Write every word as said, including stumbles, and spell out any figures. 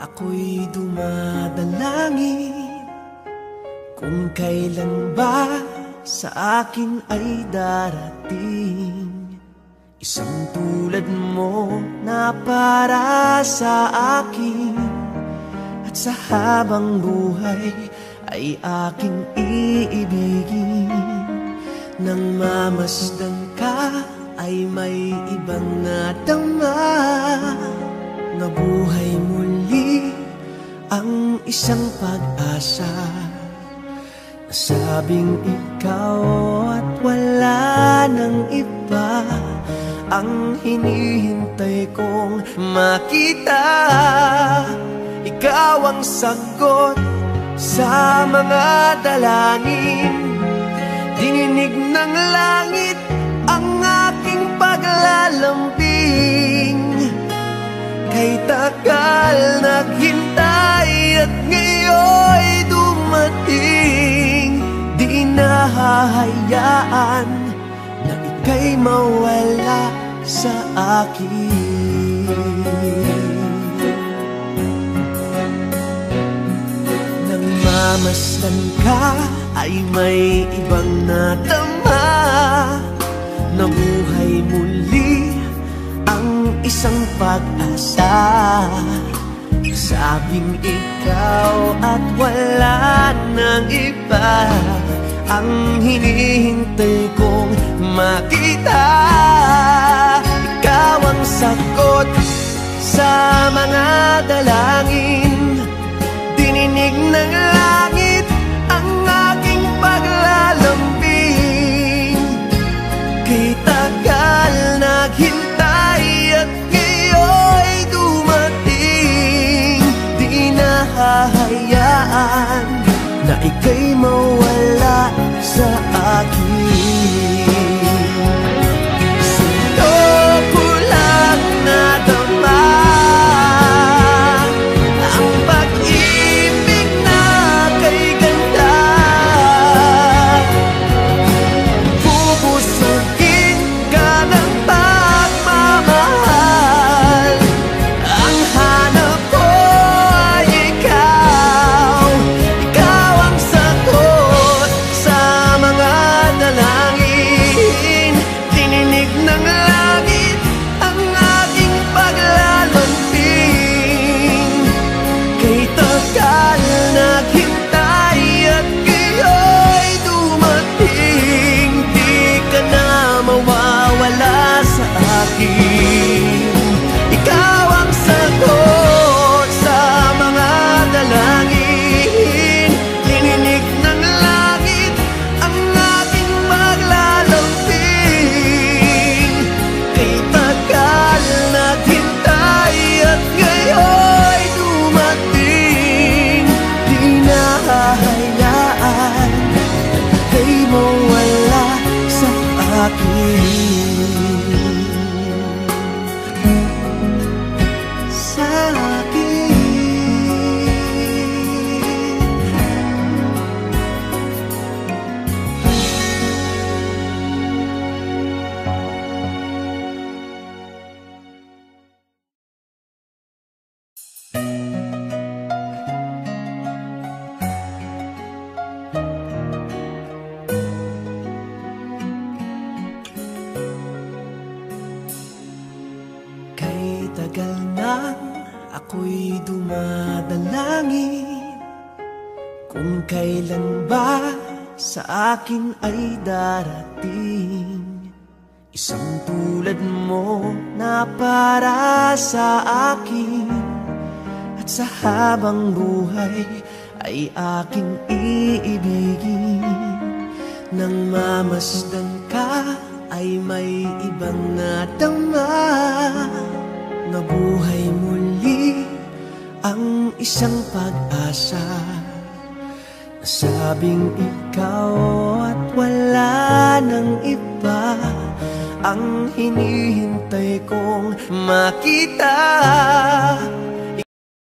Ako'y dumadalangin kung kailan ba sa akin ay darating isang tulad mo na para sa akin. At sa habang buhay ay aking iibigin. Nang mamasdan ka ay may ibang nadama. Nabuhay muli ang isang pag-asa. Nasabing ikaw at wala nang iba ang hinihintay kong makita. Ikaw ang sagot sa mga dalangin. Dininig ng langit ang aking paglalambing. Kay tagal naghintay at ngayon'y dumating. Di nahahayaan na ika'y mawala sa akin. Nang mamasdan ka ay may ibang nadama. Nabuhay muli ang isang pag-asa. Sabing ikaw at wala nang iba ang hinihintay kong makita. Ikaw ang sagot sa mga dalangin. Dininig ng langit ang aking paglalambing. Kay tagal naghintay at ngayon'y dumating. Di nahahayaan na ika'y mawala sa akin. Sino ko lang nadama ang pag-ibig na kay ganda. Bubusugin ka ng pagmamahal. Ang hanap ko ay ikaw. Ikaw ang sagot sa mga dalangin. Dininig ng langit ang aking paglalambing. Kay tagal naghintay at ngayon'y dumating. Di ka na mawawala sa akin. Ikaw ang sagot sa mga dalangin. Dininig ng langit ang aking paglalambing. Kay tagal naghintay at ngayon'y dumating. Di nahahayaan kay mawala sa akin. Sa akin. Kay tagal nang ako'y dumadalangin kung kailan ba sa akin ay darating isang tulad mo na para sa akin. At sa habang buhay ay aking iibigin. Nang mamasdan ka ay may ibang nadama. Nabuhay muli ang isang pag-asa. Nasabing ikaw at wala nang iba ang hinihintay kong makita.